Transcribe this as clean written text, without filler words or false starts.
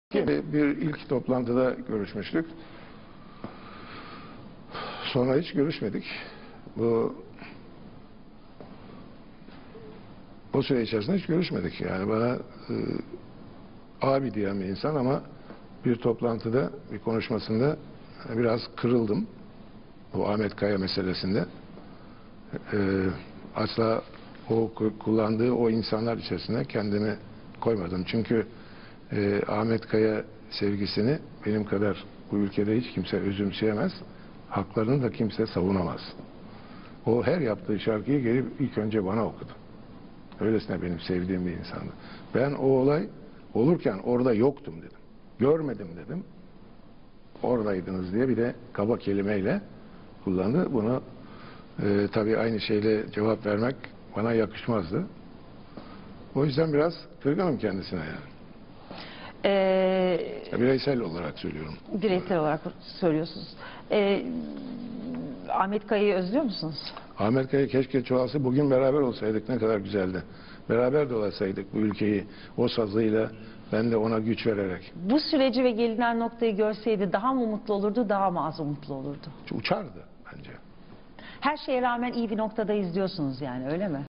Bir ilk toplantıda görüşmüştük. Sonra hiç görüşmedik. O süre içerisinde hiç görüşmedik. Yani bana abi diyen bir insan ama bir toplantıda, bir konuşmasında biraz kırıldım. Bu Ahmet Kaya meselesinde. Asla o kullandığı o insanlar içerisine kendimi koymadım. Çünkü Ahmet Kaya sevgisini benim kadar bu ülkede hiç kimse özümseyemez. Haklarını da kimse savunamaz. O her yaptığı şarkıyı gelip ilk önce bana okudu. Öylesine benim sevdiğim bir insandı. Ben o olay olurken orada yoktum dedim. Görmedim dedim. Oradaydınız diye bir de kaba kelimeyle kullandı. Bunu tabii aynı şeyle cevap vermek bana yakışmazdı. O yüzden biraz kırgınım kendisine yani. Bireysel olarak söylüyorum. Bireysel olarak söylüyorsunuz. Ahmet Kaya'yı özlüyor musunuz? Ahmet Kaya keşke çoğalsa bugün beraber olsaydık ne kadar güzeldi. Beraber dolaşsaydık bu ülkeyi o sazıyla, ben de ona güç vererek. Bu süreci ve gelinen noktayı görseydi daha mı mutlu olurdu, daha mı az mutlu olurdu? Uçardı bence. Her şeye rağmen iyi bir noktada izliyorsunuz yani, öyle mi?